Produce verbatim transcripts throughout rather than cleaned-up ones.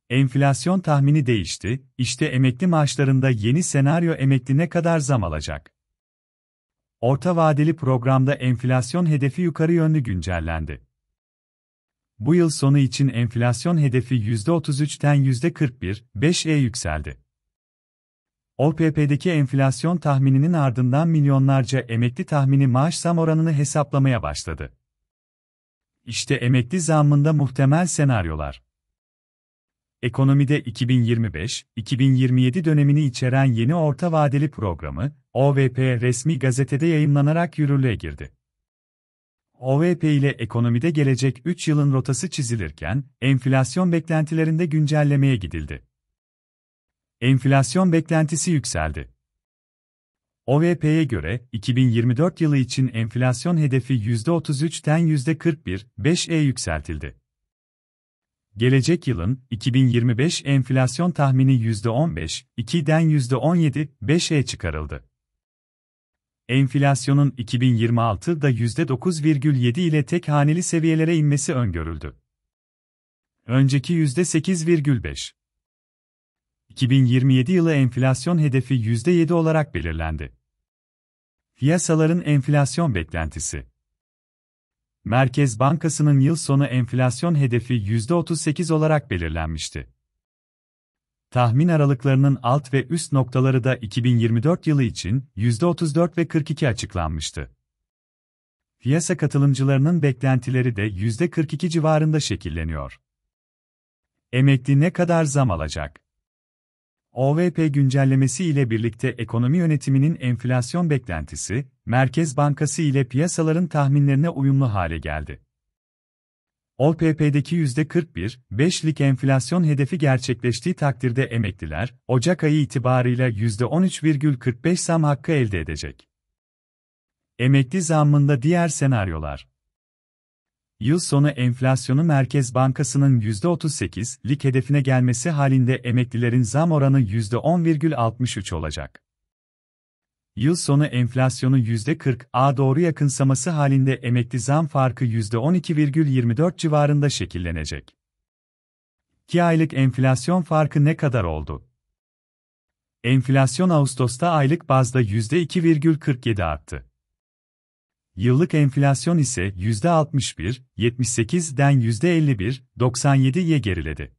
Enflasyon tahmini değişti, işte emekli maaşlarında yeni senaryo emekli ne kadar zam alacak? Orta vadeli programda enflasyon hedefi yukarı yönlü güncellendi. Bu yıl sonu için enflasyon hedefi yüzde otuz üçten yüzde kırk bir virgül beşe yükseldi. O P P'deki enflasyon tahmininin ardından milyonlarca emekli tahmini maaş zam oranını hesaplamaya başladı. İşte emekli zammında muhtemel senaryolar. Ekonomide iki bin yirmi beş iki bin yirmi yedi dönemini içeren yeni orta vadeli programı, O V P resmi gazetede yayımlanarak yürürlüğe girdi. O V P ile ekonomide gelecek üç yılın rotası çizilirken, enflasyon beklentilerinde güncellemeye gidildi. Enflasyon beklentisi yükseldi. O V P'ye göre, iki bin yirmi dört yılı için enflasyon hedefi yüzde otuz üçten yüzde kırk bir virgül beşe yükseltildi. Gelecek yılın, iki bin yirmi beş enflasyon tahmini yüzde on beş virgül iki'den yüzde on yedi virgül beşe çıkarıldı. Enflasyonun iki bin yirmi altıda yüzde dokuz virgül yedi ile tek haneli seviyelere inmesi öngörüldü. Önceki yüzde sekiz virgül beş. iki bin yirmi yedi yılı enflasyon hedefi yüzde yedi olarak belirlendi. Piyasaların enflasyon beklentisi. Merkez Bankası'nın yıl sonu enflasyon hedefi yüzde otuz sekiz olarak belirlenmişti. Tahmin aralıklarının alt ve üst noktaları da iki bin yirmi dört yılı için yüzde otuz dört ve kırk iki açıklanmıştı. Piyasa katılımcılarının beklentileri de yüzde kırk iki civarında şekilleniyor. Emekli ne kadar zam alacak? O V P güncellemesi ile birlikte ekonomi yönetiminin enflasyon beklentisi, Merkez Bankası ile piyasaların tahminlerine uyumlu hale geldi. O P P'deki yüzde kırk bir virgül beş'lik enflasyon hedefi gerçekleştiği takdirde emekliler, Ocak ayı itibarıyla yüzde on üç virgül kırk beş zam hakkı elde edecek. Emekli zammında diğer senaryolar. Yıl sonu enflasyonu Merkez Bankası'nın yüzde otuz sekiz'lik hedefine gelmesi halinde emeklilerin zam oranı yüzde on virgül altmış üç olacak. Yıl sonu enflasyonu yüzde kırk'a doğru yakınsaması halinde emekli zam farkı yüzde on iki virgül yirmi dört civarında şekillenecek. iki aylık enflasyon farkı ne kadar oldu? Enflasyon Ağustos'ta aylık bazda yüzde iki virgül kırk yedi arttı. Yıllık enflasyon ise yüzde altmış bir virgül yetmiş sekiz'den yüzde elli bir virgül doksan yedi'ye geriledi.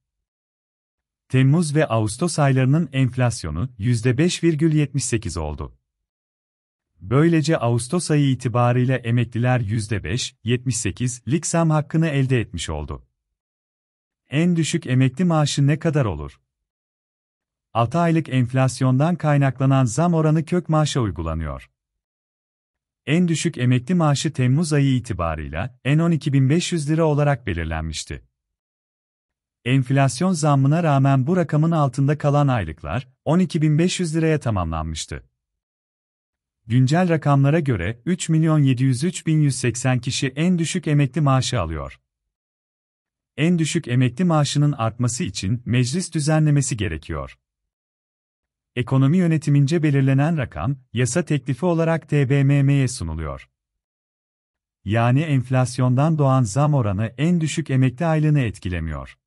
Temmuz ve Ağustos aylarının enflasyonu yüzde beş virgül yetmiş sekiz oldu. Böylece Ağustos ayı itibarıyla emekliler yüzde beş virgül yetmiş sekiz'lik zam hakkını elde etmiş oldu. En düşük emekli maaşı ne kadar olur? altı aylık enflasyondan kaynaklanan zam oranı kök maaşa uygulanıyor. En düşük emekli maaşı Temmuz ayı itibarıyla en on iki bin beş yüz lira olarak belirlenmişti. Enflasyon zammına rağmen bu rakamın altında kalan aylıklar on iki bin beş yüz liraya tamamlanmıştı. Güncel rakamlara göre üç milyon yedi yüz üç bin yüz seksen kişi en düşük emekli maaşı alıyor. En düşük emekli maaşının artması için meclis düzenlemesi gerekiyor. Ekonomi yönetimince belirlenen rakam, yasa teklifi olarak T B M M'ye sunuluyor. Yani enflasyondan doğan zam oranı en düşük emekli aylığını etkilemiyor.